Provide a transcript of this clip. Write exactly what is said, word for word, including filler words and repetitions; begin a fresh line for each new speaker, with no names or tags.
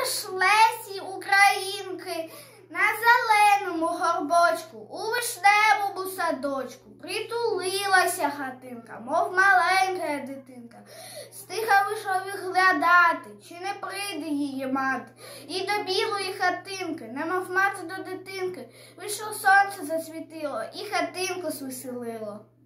ж лесі українки, на зеленому горбочку, у вишневому садочку притулилася хатинка, мов маленька дитинка. Стиха вийшов виглядати, чи не прийде її мати. І до білої хатинки, немов мати до дитинки, вийшло сонце засвітило і хатинку звеселило.